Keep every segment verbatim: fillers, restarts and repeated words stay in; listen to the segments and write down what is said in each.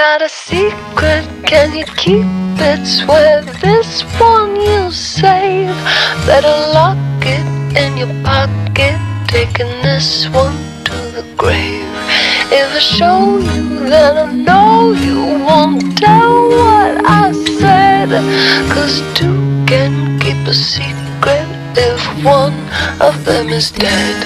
got a secret, can you keep it? Swear this one you'll save. Better lock it in your pocket, taking this one to the grave. If I show you, then I know you won't tell what I said. Cause two can keep a secret if one of them is dead.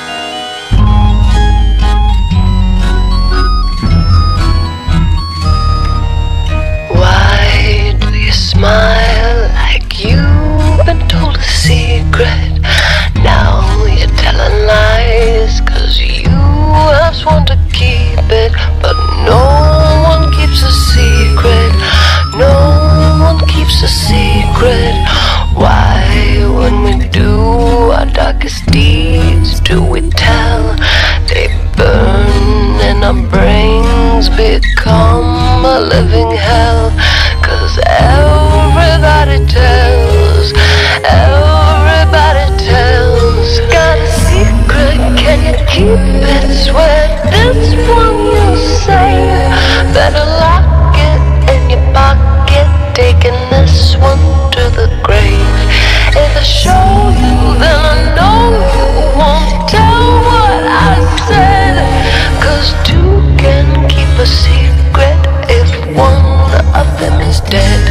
Smile like you've been told a secret. Now you're telling lies, cause you have sworn to keep it. But no one keeps a secret. No one keeps a secret. Why, when we do our darkest deeds, do we tell? They burn and our brains become a living hell. Cause everybody tells, everybody tells. Got a secret, can you keep it? Swear this one you'll save. Better lock it in your pocket, taking this one to the grave. If I show you, then I know you won't tell what I said. Cause two can keep a secret if one of them is dead.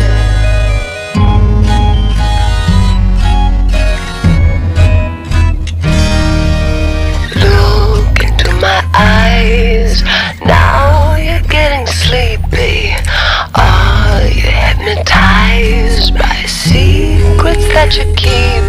Look into my eyes, now you're getting sleepy. Are you hypnotized by secrets that you keep?